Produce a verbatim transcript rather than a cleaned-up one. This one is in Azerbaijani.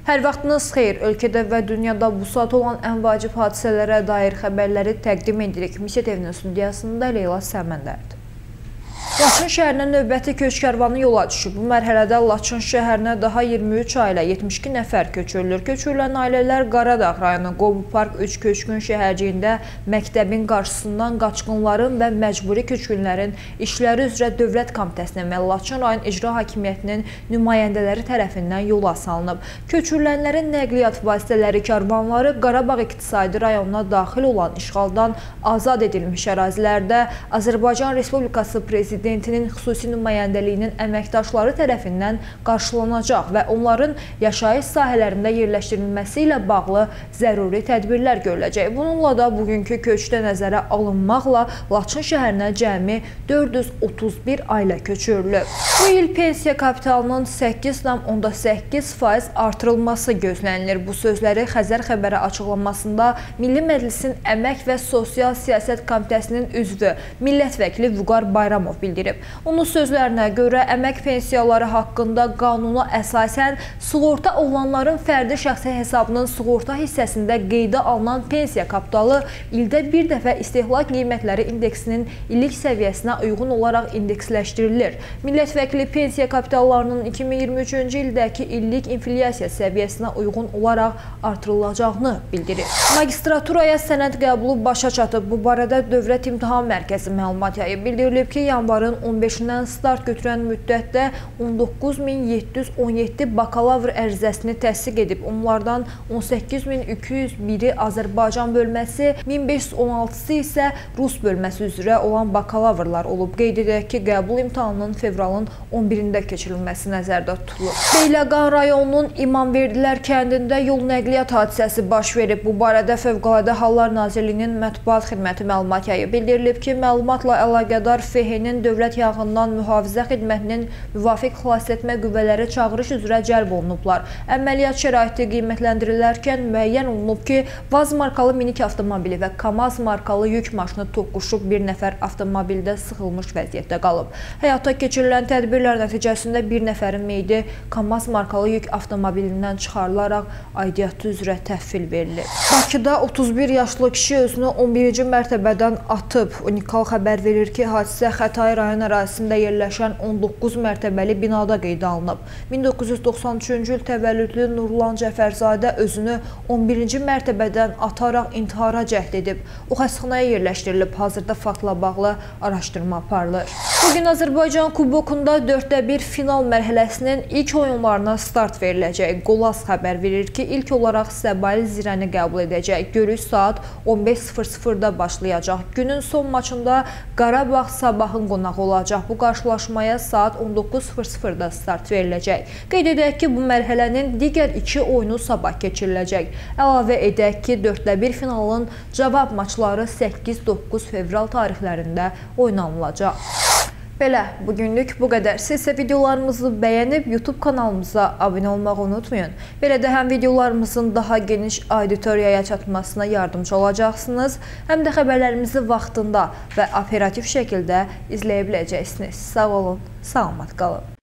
Hər vaxtınız xeyir, ölkədə və dünyada bu saat olan ən vacib hadisələrə dair xəbərləri təqdim edirik. Misiya T V-nin studiyasında Leyla Səməndərdir. Laçın şəhərinə növbəti köç kərvanı yola düşüb. Bu mərhələdə Laçın şəhərinə daha iyirmi üç ailə, yetmiş iki nəfər köçürülür. Köçürülən ailələr Qaradağ rayonu Qobu Park üç köçkün şəhərciyində məktəbin qarşısından qaçqınların və məcburi köçkünlərin işləri üzrə Dövlət Komitəsinin və Laçın rayon İcra Hakimiyyətinin nümayəndələri tərəfindən yola salınıb. Köçürülənlərin nəqliyyat vasitələri karvanları Qarabağ iqtisadi rayonuna daxil olan işğaldan azad edilmiş ərazilərdə Azərbaycan Respublikası Prezidenti Prezidentinin xüsusi nümayəndəliyinin əməkdaşları tərəfindən qarşılanacaq və onların yaşayış sahələrində yerləşdirilməsi ilə bağlı zəruri tədbirlər görüləcək. Bununla da bugünkü köçdə nəzərə alınmaqla Laçın şəhərinə cəmi dörd yüz otuz bir ailə köçürülüb. Bu il pensiya kapitalının səkkiz nöqtə səkkiz faiz artırılması gözlənilir. Bu sözləri Xəzər xəbərə açıqlamasında Milli Məclisin Əmək və Sosial Siyasət Komitəsinin üzvü millət vəkili Vüqar Bayramov bildirdi. Onun sözlərinə görə əmək pensiyaları haqqında qanuna əsasən sığorta olanların fərdi şəxsi hesabının sığorta hissəsində qeydə alınan pensiya kapitalı ildə bir dəfə istehlak qiymətləri indeksinin illik səviyyəsinə uyğun olaraq indeksləşdirilir. Millət vəkili pensiya kapitallarının iki min iyirmi üçüncü ildəki illik inflyasiya səviyyəsinə uyğun olaraq artırılacağını bildirir. Magistraturaya sənəd qəbulu başa çatıb. Bu barədə Dövlət İmtahan Mərkəzi məlumat yayıb. Bildirilib ki, yanvarın on beşindən start götürən müddətdə on doqquz min yeddi yüz on yeddi bakalavr ərizəsini təsdiq edib. Onlardan on səkkiz min iki yüz biri Azərbaycan bölməsi, min beş yüz on altısı isə Rus bölməsi üzrə olan bakalavrlar olub. Qeyd edək ki, qəbul imtahanının fevralın on birində keçirilməsi nəzərdə tutulur. Beyləqan rayonunun İmamverdilər kəndində yol nəqliyyat hadisəsi baş verib. Bu barədə Fövqəladə Hallar Nazirliyinin mətbuat xidməti məlumat yayıb. Bildirilib ki, məlumatla əlaqədar F H N-in Dövlət Yanğından Mühafizə Xidmətinin müvafiq xilasetmə qüvvələri çağırış üzrə cəlb olunublar. Əməliyyat şəraiti qiymətləndirilərkən müəyyən olunub ki, Vaz markalı minik avtomobili və Kamaz markalı yük maşını toqquşub bir nəfər avtomobildə sıxılmış vəziyyətdə qalıb. Həyata keçirilən tədbirlər nəticəsində bir nəfərin meyidi Kamaz markalı yük avtomobilindən çıxarılaraq aidiyyatı üzrə təhvil verilir. Bakıda otuz bir yaşlı kişi özünü on birinci mərtəbədən atıb. Unikal xəbər verir ki, hadisə Xətai rayon ərazisində yerləşən on doqquz mərtəbəli binada qeydə alınıb. min doqquz yüz doxsan üçüncü il təvəllüdlü Nurlan Cəfərzadə özünü on birinci mərtəbədən ataraq intihara cəhd edib. O xəstəxanaya yerləşdirilib. Hazırda faktla bağlı araşdırma aparılır. Bugün Azərbaycan Kubokunda dörddə bir final mərhələsinin ilk oyunlarına start veriləcək. Qolas xəbər verir ki, ilk olaraq Səbail Zirəni qəbul edəcək. Görüş saat on beş sıfır sıfırda başlayacaq. Günün son maçında Qarabağ Sabahın qonağı olacaq. Bu qarşılaşmaya saat on doqquz sıfır sıfırda start veriləcək. Qeyd edək ki, bu mərhələnin digər iki oyunu sabah keçiriləcək. Əlavə edək ki, dörddə bir finalın cavab maçları səkkiz doqquz fevral tarixlərində oynanılacaq. Belə, bugünlük bu qədər. Siz isə videolarımızı bəyənib YouTube kanalımıza abunə olmağı unutmayın. Belə də həm videolarımızın daha geniş auditoriyaya çatmasına yardımcı olacaqsınız, həm də xəbərlərimizi vaxtında və operativ şəkildə izləyə biləcəksiniz. Sağ olun, salamat qalın.